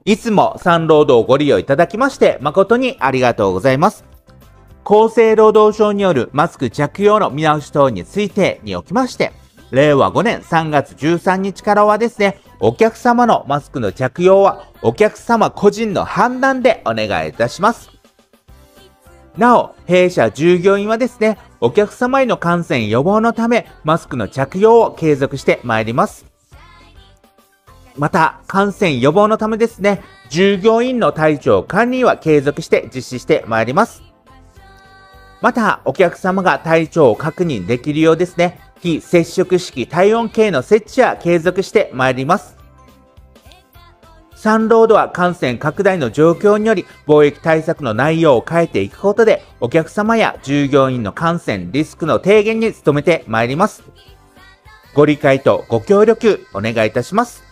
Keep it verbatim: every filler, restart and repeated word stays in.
いつもサンロードをご利用いただきまして誠にありがとうございます。厚生労働省によるマスク着用の見直し等についてにおきまして、れいわごねんさんがつじゅうさんにちからはですね、お客様のマスクの着用はお客様個人の判断でお願いいたします。なお、弊社従業員はですね、お客様への感染予防のため、マスクの着用を継続してまいります。また、感染予防のためですね、従業員の体調管理は継続して実施してまいります。また、お客様が体調を確認できるようですね、非接触式体温計の設置は継続してまいります。サンロードは感染拡大の状況により防疫対策の内容を変えていくことでお客様や従業員の感染リスクの低減に努めてまいります。ご理解とご協力お願いいたします。